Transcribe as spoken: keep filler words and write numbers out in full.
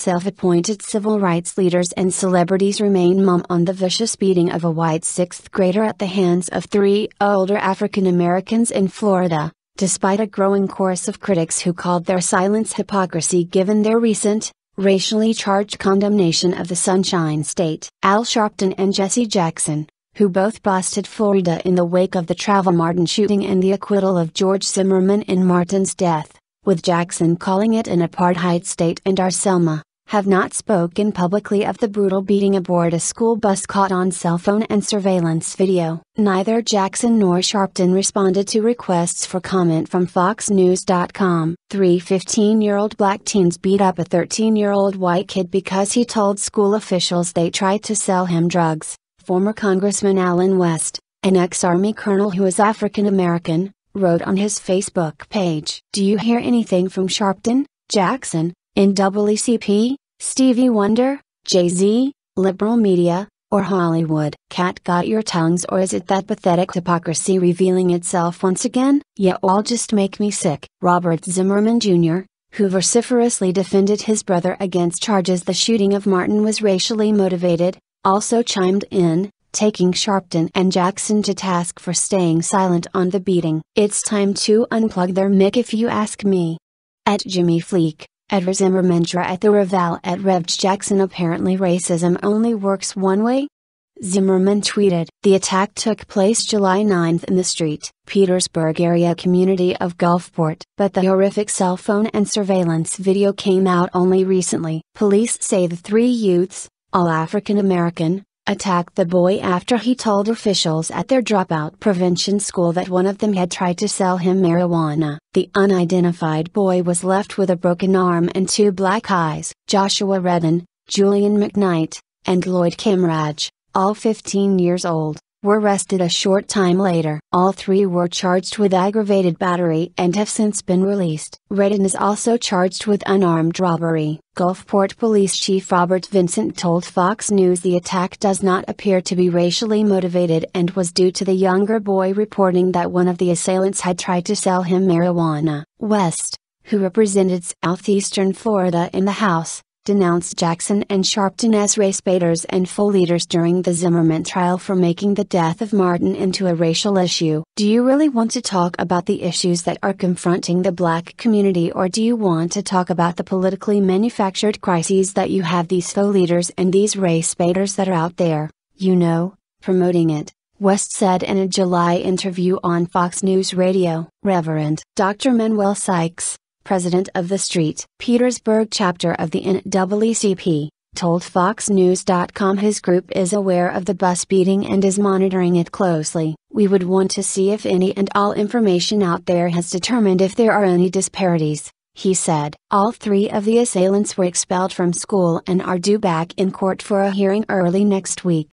self-appointed civil rights leaders and celebrities remain mum on the vicious beating of a white sixth grader at the hands of three older African Americans in Florida, despite a growing chorus of critics who called their silence hypocrisy given their recent, racially charged condemnation of the Sunshine State. Al Sharpton and Jesse Jackson, who both busted Florida in the wake of the Trayvon Martin shooting and the acquittal of George Zimmerman in Martin's death, with Jackson calling it an apartheid state and our Selma, have not spoken publicly of the brutal beating aboard a school bus caught on cell phone and surveillance video. Neither Jackson nor Sharpton responded to requests for comment from Fox News dot com. Three fifteen-year-old black teens beat up a thirteen-year-old white kid because he told school officials they tried to sell him drugs. Former Congressman Allen West, an ex-Army colonel who is African American, wrote on his Facebook page. Do you hear anything from Sharpton, Jackson, N double E C P, Stevie Wonder, Jay-Z, liberal media, or Hollywood? Cat got your tongues, or is it that pathetic hypocrisy revealing itself once again? Yeah, all just make me sick. Robert Zimmerman Junior, who vociferously defended his brother against charges the shooting of Martin was racially motivated, also chimed in, taking Sharpton and Jackson to task for staying silent on the beating. It's time to unplug their mic if you ask me. At Jimmy Fleek, at Zimmermandra at the Reval at Rev Jackson, apparently racism only works one way? Zimmerman tweeted, the attack took place July ninth in the Street, Petersburg area community of Gulfport, but the horrific cell phone and surveillance video came out only recently. Police say the three youths, all African American, attacked the boy after he told officials at their dropout prevention school that one of them had tried to sell him marijuana. The unidentified boy was left with a broken arm and two black eyes. Joshua Redden, Julian McKnight, and Lloyd Kimraj, all fifteen years old, were arrested a short time later. All three were charged with aggravated battery and have since been released. Redden is also charged with unarmed robbery. Gulfport Police Chief Robert Vincent told Fox News the attack does not appear to be racially motivated and was due to the younger boy reporting that one of the assailants had tried to sell him marijuana. West, who represented southeastern Florida in the House, denounced Jackson and Sharpton as race baiters and full leaders during the Zimmerman trial for making the death of Martin into a racial issue. Do you really want to talk about the issues that are confronting the black community, or do you want to talk about the politically manufactured crises that you have these faux leaders and these race baiters that are out there, you know, promoting it? West said in a July interview on Fox News Radio. Reverend Doctor Manuel Sykes, president of the Street Petersburg chapter of the N double E C P, told Fox News dot com his group is aware of the bus beating and is monitoring it closely. We would want to see if any and all information out there has determined if there are any disparities, he said. All three of the assailants were expelled from school and are due back in court for a hearing early next week.